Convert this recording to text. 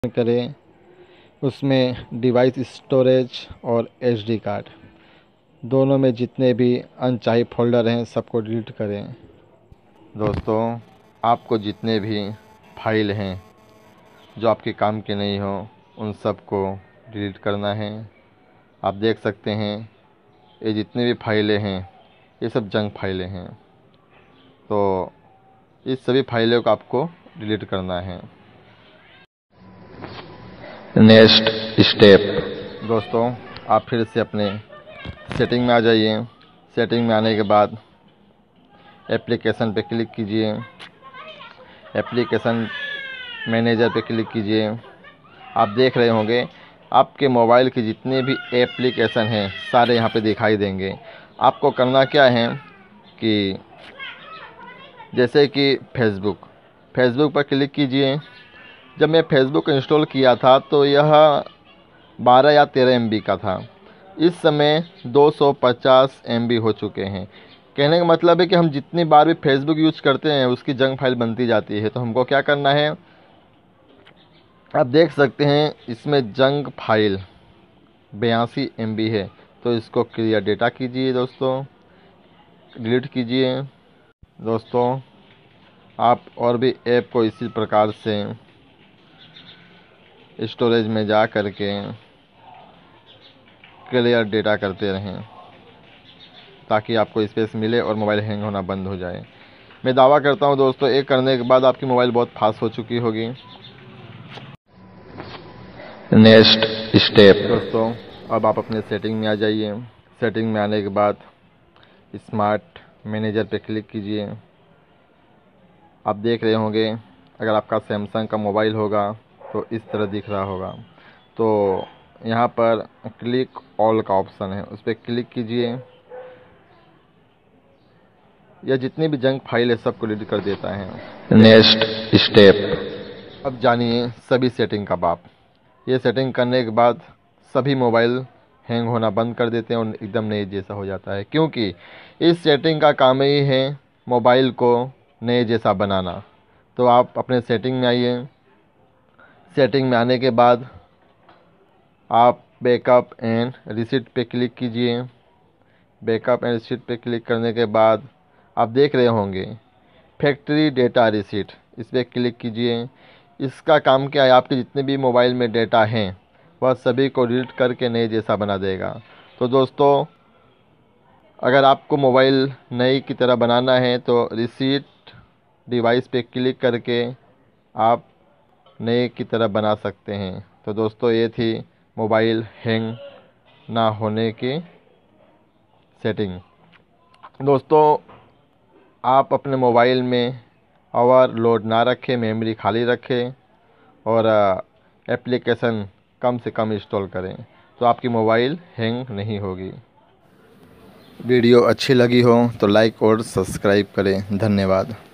करें, उसमें device storage और एसडी कार्ड दोनों में जितने भी अनचाही फ़ोल्डर हैं सबको डिलीट करें। दोस्तों, आपको जितने भी फाइल हैं जो आपके काम के नहीं हो उन सबको डिलीट करना है। आप देख सकते हैं ये जितने भी फाइलें हैं ये सब जंक फाइलें हैं, तो इस सभी फाइलों को आपको डिलीट करना है। Next step. दोस्तों, आप फिर से अपने सेटिंग में आ जाइए। सेटिंग में आने के बाद एप्लीकेशन पे क्लिक कीजिए। एप्लीकेशन मैनेजर पे क्लिक कीजिए। आप देख रहे होंगे आपके मोबाइल की जितने भी एप्लीकेशन हैं सारे यहाँ पे दिखाई देंगे। आपको करना क्या है कि जैसे कि फेसबुक पर क्लिक कीजिए। जब मैं फेसबुक इंस्टॉल किया था तो यह 12 या 13 MB का था। इस समय 250 MB हो चुके हैं। कहने का मतलब है कि हम जितनी बार भी फेसबुक यूज़ करते हैं उसकी जंक फाइल बनती जाती है। तो हमको क्या करना है, आप देख सकते हैं इसमें जंक फाइल 82 MB है, तो इसको क्लियर डेटा कीजिए दोस्तों, डिलीट कीजिए। दोस्तों, आप और भी ऐप को इसी प्रकार से स्टोरेज में जा करके क्लियर डेटा करते रहें ताकि आपको स्पेस मिले और मोबाइल हैंग होना बंद हो जाए। मैं दावा करता हूं दोस्तों, एक करने के बाद आपकी मोबाइल बहुत फास्ट हो चुकी होगी। Next step. दोस्तों, अब आप अपने सेटिंग में आ जाइए। सेटिंग में आने के बाद स्मार्ट मैनेजर पे क्लिक कीजिए। आप देख रहे होंगे अगर आपका सैमसंग का मोबाइल होगा तो इस तरह दिख रहा होगा। तो यहाँ पर क्लिक ऑल का ऑप्शन है, उस पर क्लिक कीजिए। यह जितनी भी जंक फाइल है सबको डिलीट कर देता है। Next step. अब जानिए सभी सेटिंग का बाप। ये सेटिंग करने के बाद सभी मोबाइल हैंग होना बंद कर देते हैं और एकदम नए जैसा हो जाता है, क्योंकि इस सेटिंग का काम ही है मोबाइल को नए जैसा बनाना। तो आप अपने सेटिंग में आइए। सेटिंग में आने के बाद आप बैकअप एंड रिसीट पे क्लिक कीजिए। बैकअप एंड रिसीट पे क्लिक करने के बाद आप देख रहे होंगे फैक्ट्री डेटा रिसीट, इस पर क्लिक कीजिए। इसका काम क्या है, आपके जितने भी मोबाइल में डेटा हैं वह सभी को डिलीट करके नए जैसा बना देगा। तो दोस्तों, अगर आपको मोबाइल नई की तरह बनाना है तो रिसीट डिवाइस पे क्लिक करके आप नए की तरह बना सकते हैं। तो दोस्तों, ये थी मोबाइल हैंग ना होने की सेटिंग। दोस्तों, आप अपने मोबाइल में ओवरलोड ना रखें, मेमोरी खाली रखें और एप्लीकेशन कम से कम इंस्टॉल करें, तो आपकी मोबाइल हैंग नहीं होगी। वीडियो अच्छी लगी हो तो लाइक और सब्सक्राइब करें। धन्यवाद।